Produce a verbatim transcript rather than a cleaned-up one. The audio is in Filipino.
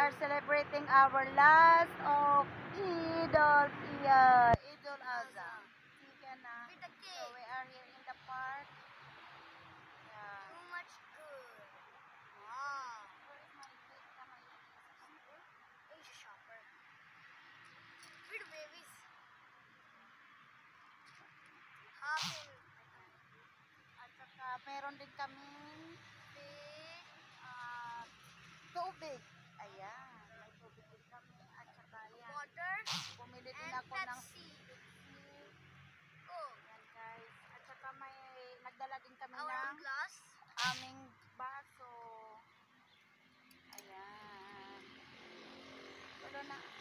are celebrating our last of Eid al-Fitr, Eid al-Adha. Chicken na. With the So cake. we are here in the park. Yeah. Too much good. Wow. Where is my cake na may Asia shopper. With babies. Happy. At saka meron din kaming Big. ah, tubig. Ayan, may tubig din kami. At saka yan, Water. bumili din And ako ng Pepsi. Oh. yan guys. At saka may nagdala din kami Our ng own glass. aming baso. Ayan. Wala na.